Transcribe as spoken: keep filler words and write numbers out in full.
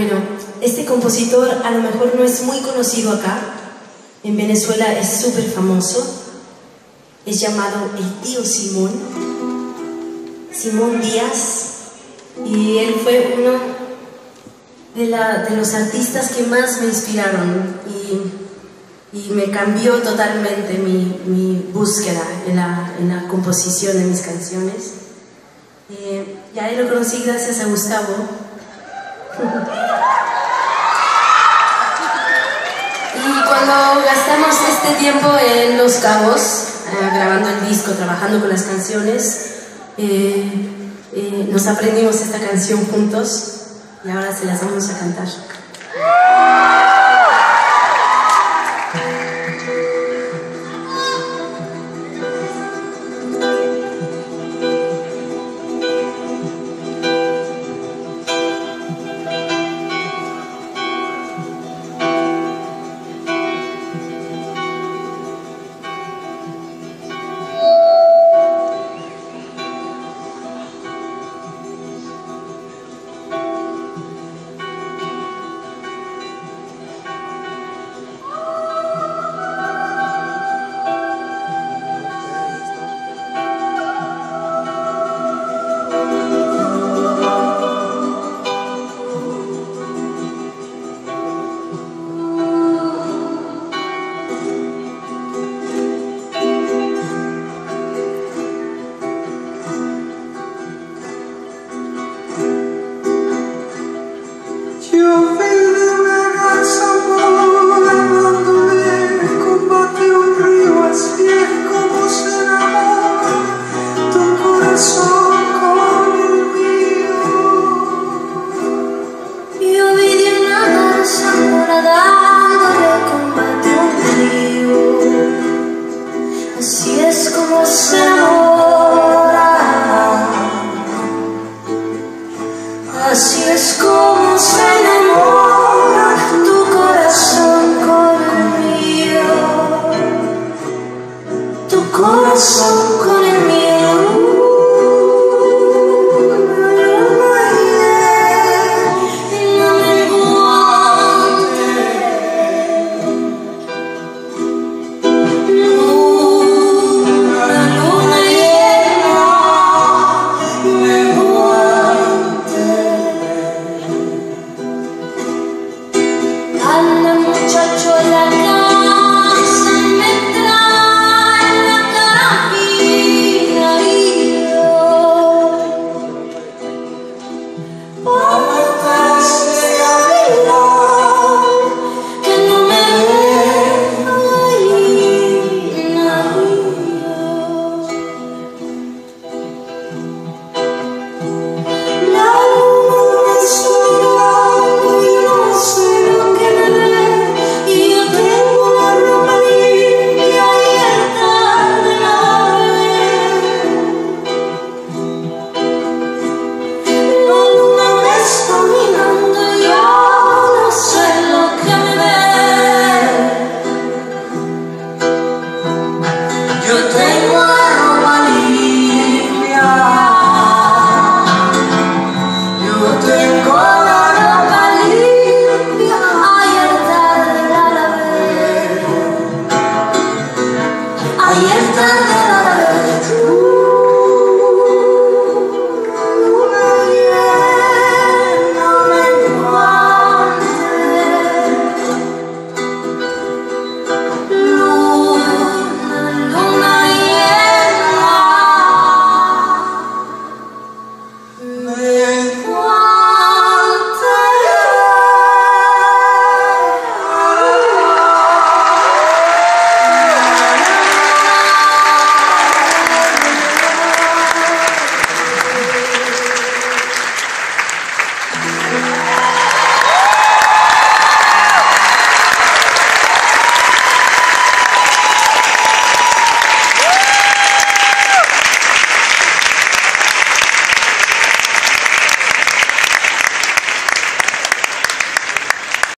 Bueno, este compositor a lo mejor no es muy conocido acá. En Venezuela es súper famoso. Es llamado el tío Simón, Simón Díaz. Y él fue uno de, la, de los artistas que más me inspiraron y, y me cambió totalmente mi, mi búsqueda en la, en la composición de mis canciones. Eh, ya él lo conocí gracias a Gustavo. Y cuando gastamos este tiempo en Los Cabos, eh, grabando el disco, trabajando con las canciones, eh, eh, nos aprendimos esta canción juntos y ahora se las vamos a cantar. Así es como se enamora, así es como se enamora tu corazón con el mío, tu corazón con el mío. Ahí está.